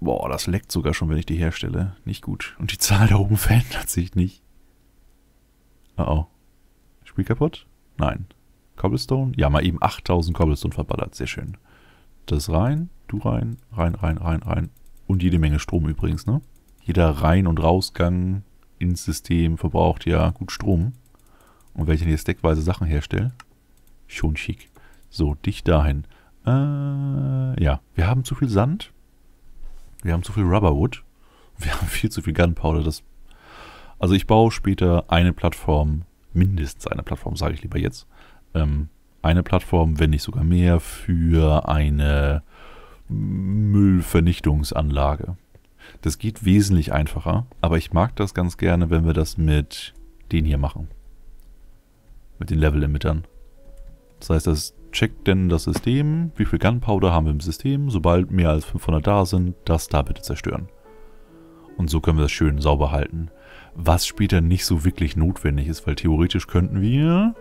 Boah, das leckt sogar schon, wenn ich die herstelle. Nicht gut. Und die Zahl da oben verändert sich nicht. Oh oh. Spiel kaputt? Nein. Cobblestone? Ja, mal eben 8000 Cobblestone verballert. Sehr schön. Das rein, du rein, rein, rein, rein, rein. Und jede Menge Strom übrigens, ne? Jeder Rein- und Rausgang ins System verbraucht ja gut Strom. Und wenn ich hier stackweise Sachen herstelle, schon schick. So, dich dahin. Ja, wir haben zu viel Sand. Wir haben zu viel Rubberwood. Wir haben viel zu viel Gunpowder. Also ich baue später eine Plattform, mindestens eine Plattform, sage ich lieber jetzt. Eine Plattform, wenn nicht sogar mehr, für eine Müllvernichtungsanlage. Das geht wesentlich einfacher, aber ich mag das ganz gerne, wenn wir das mit den hier machen. Mit den Level-Emittern. Das heißt, das checkt denn das System, wie viel Gunpowder haben wir im System, sobald mehr als 500 da sind, das da bitte zerstören. Und so können wir das schön sauber halten. Was später nicht so wirklich notwendig ist, weil theoretisch könnten wir...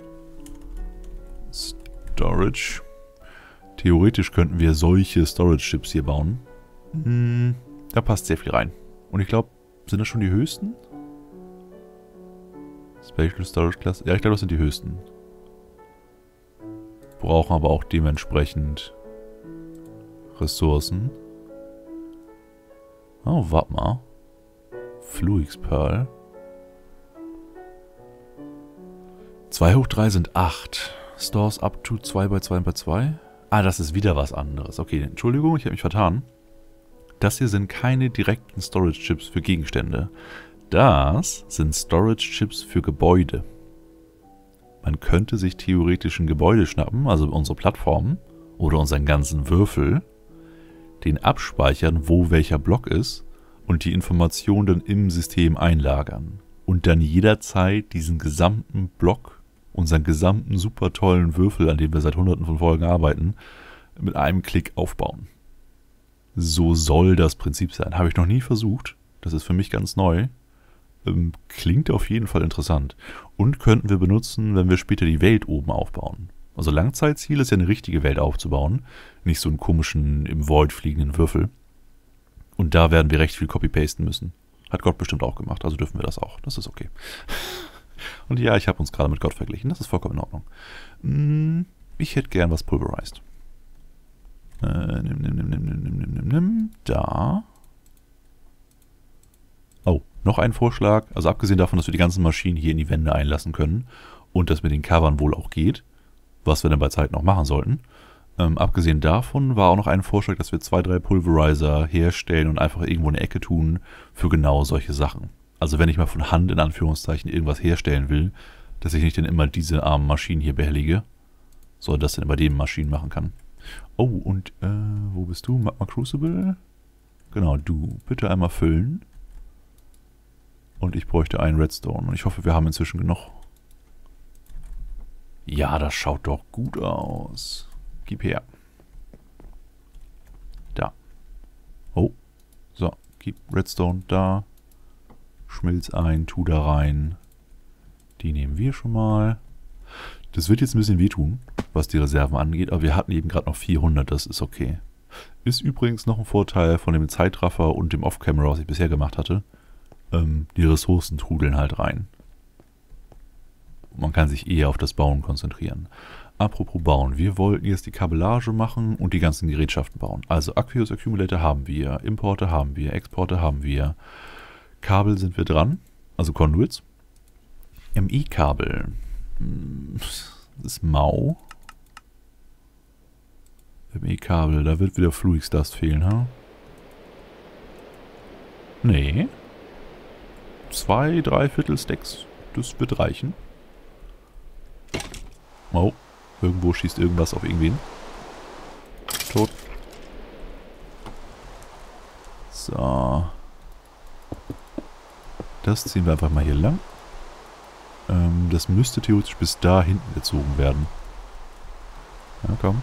Storage. Theoretisch könnten wir solche Storage-Chips hier bauen. Da passt sehr viel rein. Und ich glaube, sind das schon die höchsten? Spatial Storage Class? Ja, ich glaube, das sind die höchsten. Brauchen aber auch dementsprechend Ressourcen. Oh, warte mal. Fluix Pearl. 2 hoch 3 sind 8. Stores up to 2 bei 2 bei 2. Ah, das ist wieder was anderes. Okay, Entschuldigung, ich habe mich vertan. Das hier sind keine direkten Storage-Chips für Gegenstände. Das sind Storage-Chips für Gebäude. Man könnte sich theoretisch ein Gebäude schnappen, also unsere Plattform oder unseren ganzen Würfel, den abspeichern, wo welcher Block ist und die Informationen dann im System einlagern. Und dann jederzeit diesen gesamten Block, unseren gesamten super tollen Würfel, an dem wir seit hunderten von Folgen arbeiten, mit einem Klick aufbauen. So soll das Prinzip sein. Habe ich noch nie versucht. Das ist für mich ganz neu. Klingt auf jeden Fall interessant. Und könnten wir benutzen, wenn wir später die Welt oben aufbauen. Also Langzeitziel ist ja eine richtige Welt aufzubauen. Nicht so einen komischen, im Void fliegenden Würfel. Und da werden wir recht viel copy-pasten müssen. Hat Gott bestimmt auch gemacht, also dürfen wir das auch. Das ist okay. Und ja, ich habe uns gerade mit Gott verglichen. Das ist vollkommen in Ordnung. Ich hätte gern was pulverized. Nimm. Da. Oh, noch ein Vorschlag. Also abgesehen davon, dass wir die ganzen Maschinen hier in die Wände einlassen können und das mit den Covern wohl auch geht, was wir dann bei Zeit noch machen sollten. Abgesehen davon war auch noch ein Vorschlag, dass wir 2, 3 Pulverizer herstellen und einfach irgendwo eine Ecke tun für genau solche Sachen. Also wenn ich mal von Hand in Anführungszeichen irgendwas herstellen will, dass ich nicht dann immer diese armen Maschinen hier behellige, sondern das dann bei den Maschinen machen kann. Oh, und wo bist du? Magma Crucible? Genau, du. Bitte einmal füllen. Und ich bräuchte einen Redstone. Und ich hoffe, wir haben inzwischen genug. Ja, das schaut doch gut aus. Gib her. Da. Oh. So, gib Redstone da. Schmilz ein, tu da rein. Die nehmen wir schon mal. Das wird jetzt ein bisschen wehtun, was die Reserven angeht, aber wir hatten eben gerade noch 400, das ist okay. Ist übrigens noch ein Vorteil von dem Zeitraffer und dem Off-Camera, was ich bisher gemacht hatte. Die Ressourcen trudeln halt rein. Man kann sich eher auf das Bauen konzentrieren. Apropos Bauen, wir wollten jetzt die Kabellage machen und die ganzen Gerätschaften bauen. Also Aqueous Accumulator haben wir, Importe haben wir, Exporte haben wir. Kabel sind wir dran, also Conduits. MI-Kabel. Das ist mau. MI-Kabel, da wird wieder Fluix Dust fehlen, ha? Nee. 2, 3/4 Stacks. Das wird reichen. Oh. Irgendwo schießt irgendwas auf irgendwen. Tot. So. Das ziehen wir einfach mal hier lang. Das müsste theoretisch bis da hinten gezogen werden. Ja, komm.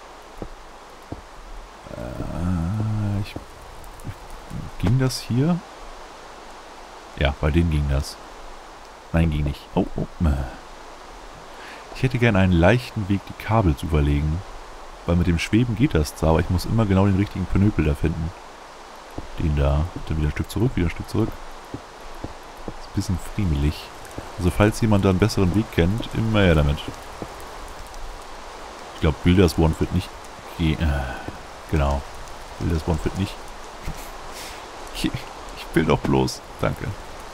Ging das hier? Ja, bei denen ging das. Nein, ging nicht. Oh, oh. Ich hätte gerne einen leichten Weg, die Kabel zu verlegen. Weil mit dem Schweben geht das zwar, aber ich muss immer genau den richtigen Pinöpel da finden. Den da. Dann wieder ein Stück zurück, wieder ein Stück zurück. Ist ein bisschen friemelig. Also falls jemand da einen besseren Weg kennt, immer her damit. Ich glaube, Builders One wird nicht gehen. Genau. Builders One wird nicht. Ich will doch bloß. Danke.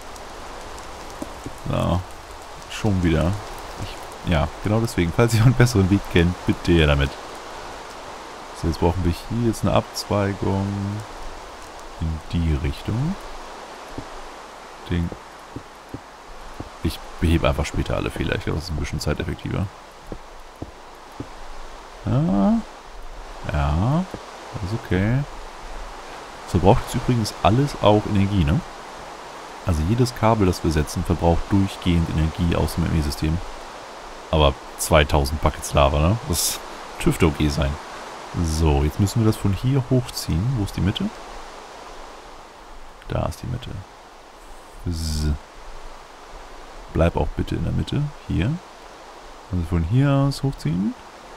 So. Schon wieder. Ja, genau deswegen. Falls jemand einen besseren Weg kennt, bitte her damit. So, jetzt brauchen wir hier jetzt eine Abzweigung in die Richtung. Ding. Ich behebe einfach später alle Fehler. Ich glaube, das ist ein bisschen zeiteffektiver. Ja. Ja. Das ist okay. So braucht jetzt übrigens alles auch Energie, ne? Also jedes Kabel, das wir setzen, verbraucht durchgehend Energie aus dem ME-System. Aber 2000 Buckets Lava, ne? Das dürfte okay sein. So, jetzt müssen wir das von hier hochziehen. Wo ist die Mitte? Da ist die Mitte. Bleib auch bitte in der Mitte. Hier. Also von hier aus hochziehen.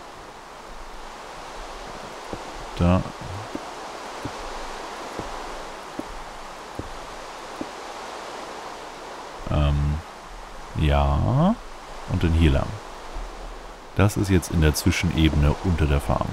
Da. Ja. Und dann hier lang. Das ist jetzt in der Zwischenebene unter der Farm.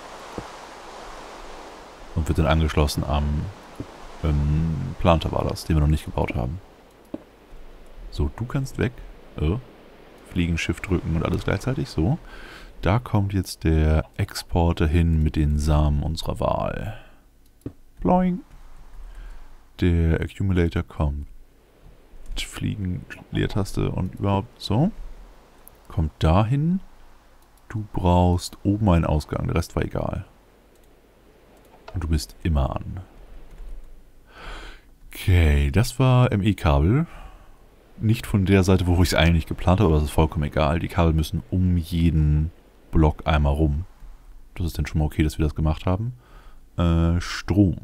Und wird dann angeschlossen am Planter war das, den wir noch nicht gebaut haben. So, du kannst weg. Fliegen, Shift drücken und alles gleichzeitig. So. Da kommt jetzt der Exporter hin mit den Samen unserer Wahl. Bloing. Der Accumulator kommt. Fliegen, Leertaste und überhaupt so. Kommt dahin. Du brauchst oben einen Ausgang, der Rest war egal. Und du bist immer an. Okay, das war ME-Kabel. Nicht von der Seite, wo ich es eigentlich geplant habe, aber das ist vollkommen egal. Die Kabel müssen um jeden Block einmal rum. Das ist dann schon mal okay, dass wir das gemacht haben. Strom.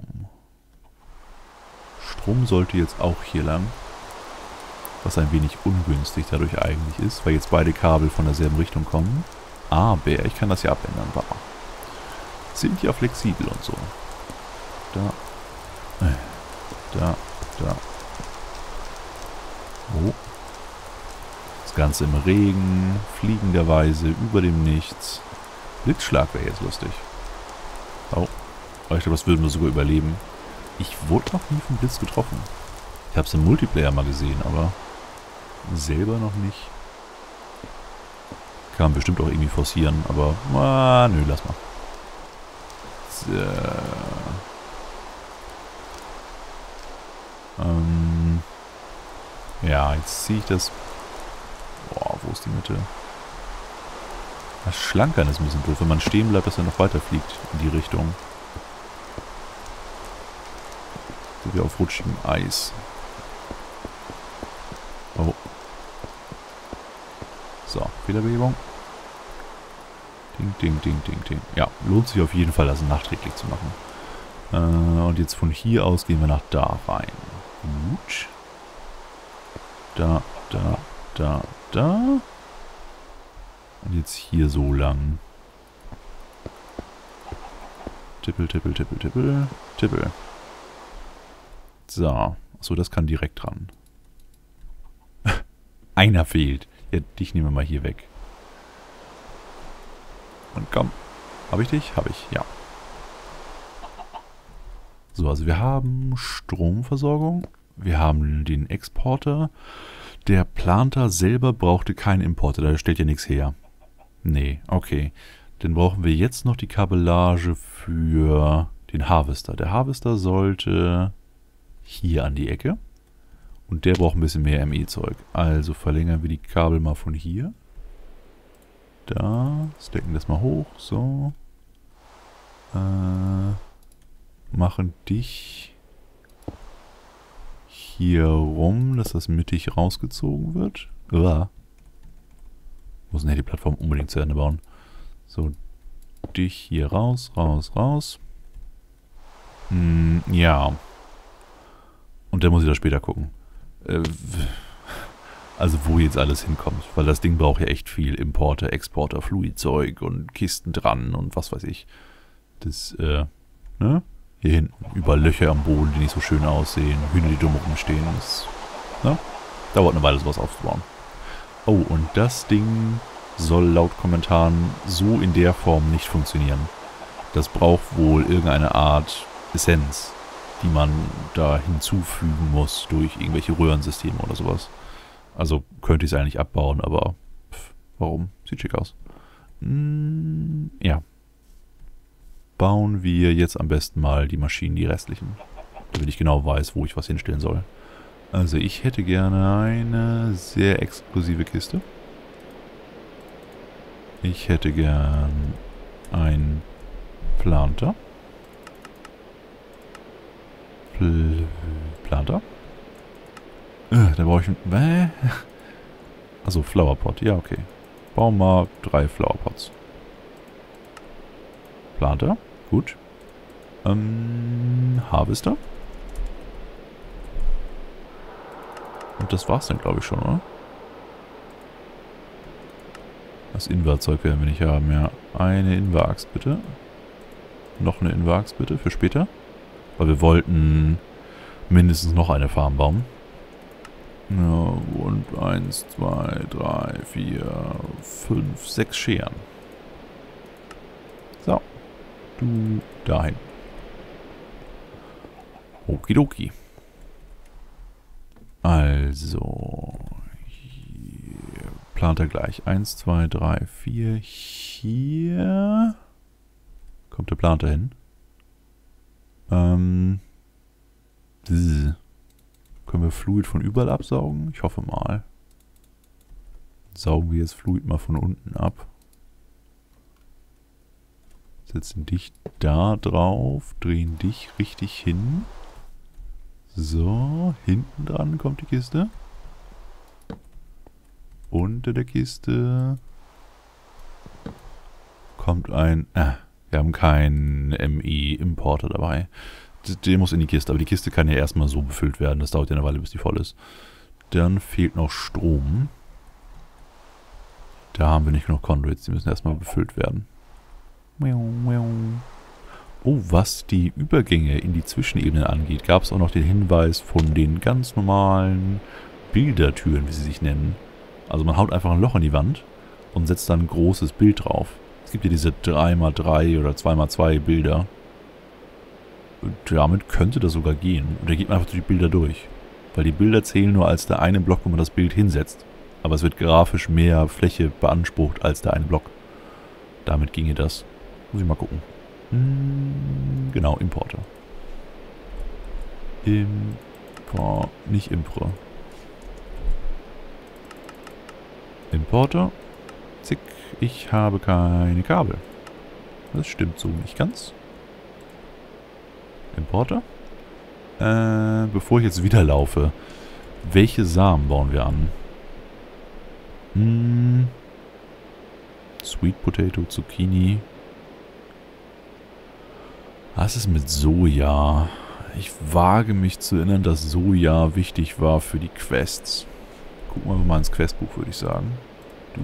Strom sollte jetzt auch hier lang. Was ein wenig ungünstig dadurch eigentlich ist, weil jetzt beide Kabel von derselben Richtung kommen. Aber ich kann das ja abändern. Sind ja flexibel und so. Da. Da. Da. Oh. Das Ganze im Regen, fliegenderweise, über dem Nichts. Blitzschlag wäre jetzt lustig. Oh. Aber ich glaube, das würden wir sogar überleben. Ich wurde noch nie vom Blitz getroffen. Ich habe es im Multiplayer mal gesehen, aber selber noch nicht. Kann man bestimmt auch irgendwie forcieren, aber nö, lass mal. So. Ja, jetzt ziehe ich das. Boah, wo ist die Mitte? Das Schlankern ist ein bisschen doof. Wenn man stehen bleibt, dass er noch weiter fliegt in die Richtung. So wie auf rutschigem Eis. Oh. So, Fehlerbehebung. Ding, ding, ding, ding, ding. Ja, lohnt sich auf jeden Fall, das nachträglich zu machen. Und jetzt von hier aus gehen wir nach da rein. Gut. Da, da, da, da. Und jetzt hier so lang. Tippel, tippel, tippel, tippel, tippel. So. Achso, das kann direkt ran. Einer fehlt. Ja, dich nehmen wir mal hier weg. Und komm. Habe ich dich? Habe ich, ja. So, also wir haben Stromversorgung. Wir haben den Exporter. Der Planter selber brauchte keinen Importer. Da stellt ja nichts her. Nee, okay. Dann brauchen wir jetzt noch die Kabellage für den Harvester. Der Harvester sollte hier an die Ecke. Und der braucht ein bisschen mehr ME-Zeug. Also verlängern wir die Kabel mal von hier. Da. Stecken das mal hoch. So. Machen dich hier rum, dass das mittig rausgezogen wird. Muss die Plattform unbedingt zu Ende bauen. So. Dich hier raus, raus, raus. Ja. Und dann muss ich da später gucken. Also wo jetzt alles hinkommt. Weil das Ding braucht ja echt viel Importer, Exporter, Fluidzeug und Kisten dran und was weiß ich. Das, ne? Hier hinten. Überall Löcher am Boden, die nicht so schön aussehen. Hühner, die dumm rumstehen. Das, ne? Dauert eine Weile, sowas aufzubauen. Oh, und das Ding soll laut Kommentaren so in der Form nicht funktionieren. Das braucht wohl irgendeine Art Essenz, die man da hinzufügen muss durch irgendwelche Röhrensysteme oder sowas. Also könnte ich es eigentlich abbauen, aber warum? Sieht schick aus. Ja. Bauen wir jetzt am besten mal die Maschinen, die restlichen. Damit ich genau weiß, wo ich was hinstellen soll. Also ich hätte gerne eine sehr exklusive Kiste. Ich hätte gern ein Planter. Planter? Da brauche ich ein... Also Flowerpot, ja okay. Bauen wir 3 Flowerpots. Planter, gut. Harvester. Und das war's dann, glaube ich, schon, oder? Das Invar-Zeug werden wir nicht haben, ja. Eine Invar-Axt, bitte. Noch eine Invar-Axt, bitte, für später. Weil wir wollten mindestens noch eine Farm bauen. Ja, und 1, 2, 3, 4, 5, 6 Scheren. So. Du dahin. Okidoki. Also. Hier. Plant er gleich. 1, 2, 3, 4. Hier. Kommt der Planter hin? Können wir Fluid von überall absaugen? Ich hoffe mal. Saugen wir jetzt Fluid mal von unten ab. Setzen dich da drauf. Drehen dich richtig hin. So, hinten dran kommt die Kiste. Unter der Kiste kommt ein... wir haben keinen ME-Importer dabei. Der muss in die Kiste, aber die Kiste kann ja erstmal so befüllt werden. Das dauert ja eine Weile, bis die voll ist. Dann fehlt noch Strom. Da haben wir nicht genug Conduits, die müssen erstmal befüllt werden. Oh, was die Übergänge in die Zwischenebenen angeht, gab es auch noch den Hinweis von den ganz normalen Bildertüren, wie sie sich nennen. Also man haut einfach ein Loch in die Wand und setzt dann ein großes Bild drauf. Es gibt ja diese 3x3 oder 2x2 Bilder. Und damit könnte das sogar gehen. Und da geht man einfach durch die Bilder durch. Weil die Bilder zählen nur als der eine Block, wo man das Bild hinsetzt. Aber es wird grafisch mehr Fläche beansprucht als der eine Block. Damit ginge das. Muss ich mal gucken. Genau, Importer. Nicht Impro. Importer. Zick. Ich habe keine Kabel. Das stimmt so nicht ganz. Importer. Bevor ich jetzt wieder laufe, welche Samen bauen wir an? Sweet Potato, Zucchini. Was ist mit Soja? Ich wage mich zu erinnern, dass Soja wichtig war für die Quests. Gucken wir mal ins Questbuch, würde ich sagen. Du.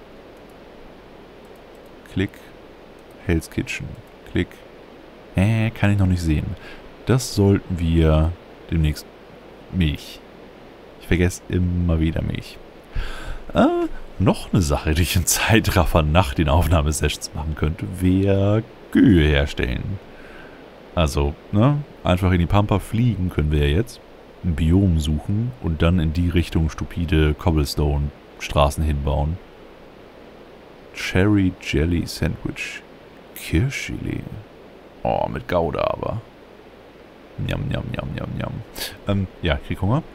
Klick. Hell's Kitchen. Klick. Kann ich noch nicht sehen. Das sollten wir demnächst... Milch. Ich vergesse immer wieder Milch. Noch eine Sache, die ich in Zeitraffer nach den Aufnahmesessions machen könnte, wäre Kühe herstellen. Also, ne, einfach in die Pampa fliegen können wir ja jetzt, ein Biom suchen und dann in die Richtung stupide Cobblestone-Straßen hinbauen. Cherry Jelly Sandwich. Kirschgelee. Oh, mit Gouda aber. Njam, njam, njam, njam, njam. Ja, ich krieg Hunger.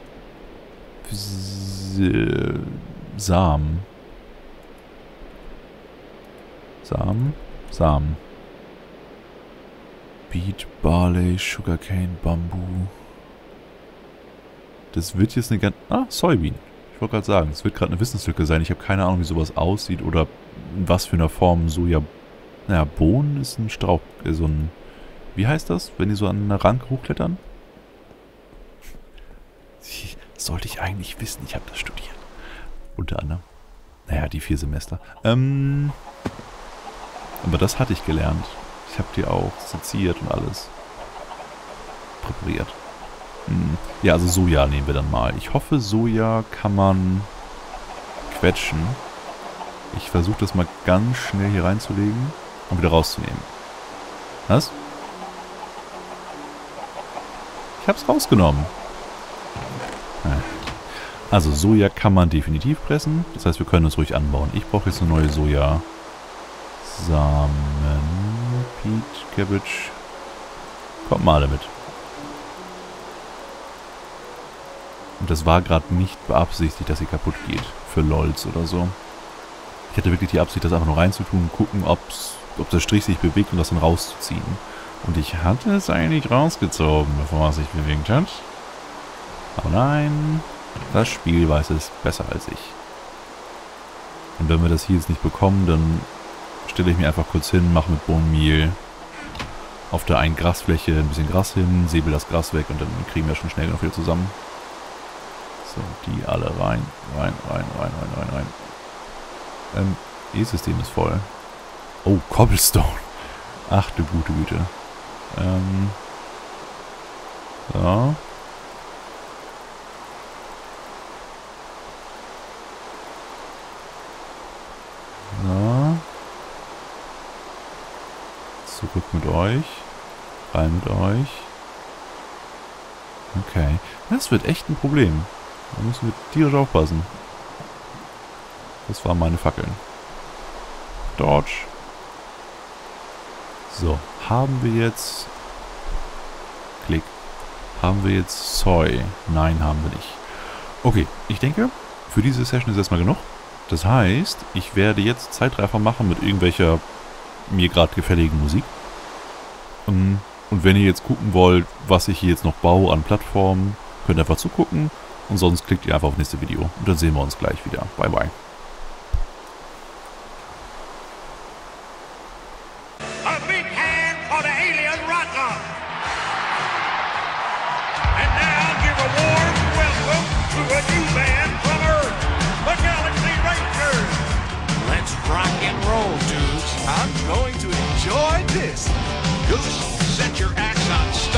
Samen. Samen. Beet, Barley, Sugarcane, Bambu. Das wird jetzt eine ganz... Soybean. Ich wollte gerade sagen, es wird gerade eine Wissenslücke sein. Ich habe keine Ahnung, wie sowas aussieht oder in was für einer Form Soja... Naja, Bohnen ist ein Strauch... so ein... Wie heißt das, wenn die so an einer Ranke hochklettern? Sollte ich eigentlich wissen, ich habe das studiert. Unter anderem. Naja, die 4 Semester. Aber das hatte ich gelernt. Ich habe die auch seziert und alles. präferiert? Ja, also Soja nehmen wir dann mal. Ich hoffe, Soja kann man quetschen. Ich versuche das mal ganz schnell hier reinzulegen und wieder rauszunehmen. Was? Ich habe es rausgenommen. Also Soja kann man definitiv pressen. Das heißt, wir können es ruhig anbauen. Ich brauche jetzt eine neue Soja. Samen. Peat, Cabbage. Kommt mal damit. Und das war gerade nicht beabsichtigt, dass sie kaputt geht. Für LOLs oder so. Ich hatte wirklich die Absicht, das einfach nur reinzutun und gucken, ob der Strich sich bewegt und das dann rauszuziehen. Und ich hatte es eigentlich rausgezogen, bevor es sich bewegt hat. Aber nein, das Spiel weiß es besser als ich. Und wenn wir das hier jetzt nicht bekommen, dann stelle ich mir einfach kurz hin, mache mit Bohnenmehl auf der einen Grasfläche ein bisschen Gras hin, säbel das Gras weg und dann kriegen wir schon schnell genug wieder zusammen. So, die alle rein. E-System ist voll. Oh, Cobblestone. Ach du gute Güte. So. So. Zurück mit euch. Rein mit euch. Okay. Das wird echt ein Problem. Da müssen wir tierisch aufpassen. Das waren meine Fackeln. Dodge. So, haben wir jetzt... Klick. Haben wir jetzt Soy? Nein, haben wir nicht. Okay, ich denke, für diese Session ist erstmal genug. Das heißt, ich werde jetzt Zeitraffer machen mit irgendwelcher mir gerade gefälligen Musik. Und wenn ihr jetzt gucken wollt, was ich hier jetzt noch baue an Plattformen, könnt ihr einfach zugucken. Und sonst klickt ihr einfach auf nächste Video. Und dann sehen wir uns gleich wieder. Bye, bye. A big hand for the alien rocker. And now give a warm welcome to a new band from Earth, the Galaxy Rangers. Let's rock and roll, dudes. I'm going to enjoy this. Goose, set your axe on